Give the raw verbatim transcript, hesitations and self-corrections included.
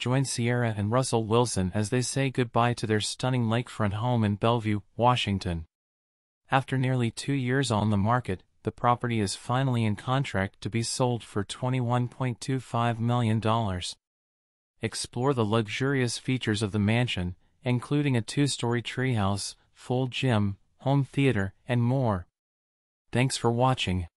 join Ciara and Russell Wilson as they say goodbye to their stunning lakefront home in Bellevue, Washington. After nearly two years on the market, the property is finally in contract to be sold for twenty-one point two five million dollars. Explore the luxurious features of the mansion, including a two-story treehouse, full gym, home theater, and more. Thanks for watching.